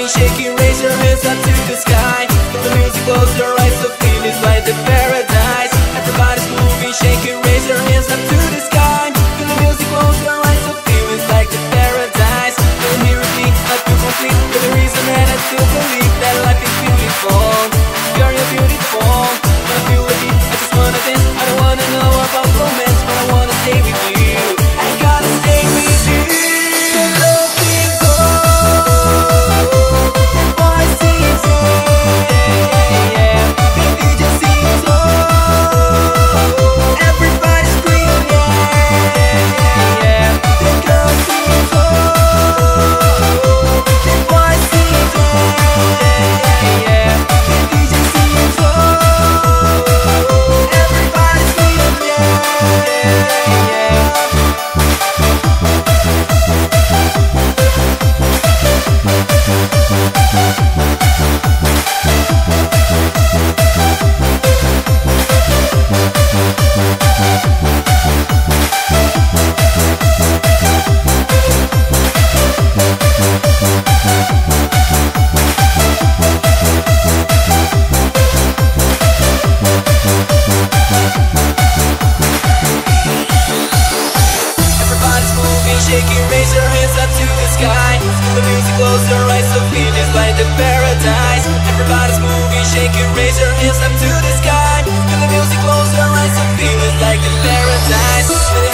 moving, shaking, raise your hands up to the sky. The music, close your eyes, so feel it's like the paradise. Everybody's moving, shaking, raise your hands up to the sky. The music, close your eyes, so feel it's like the paradise. You'll hear it beat, I feel complete. You're the reason that I still believe that life is beautiful. You're beautiful. When I feel the beat, I just wanna dance. I don't wanna know about romance, but I wanna stay with you. I gotta stay with you. Shaking, raise your hands up to the sky. The music, close your eyes, so feel it's like the paradise. Everybody's moving, shaking, raise your hands up to the sky. The music, close your eyes, so feel it's like the paradise.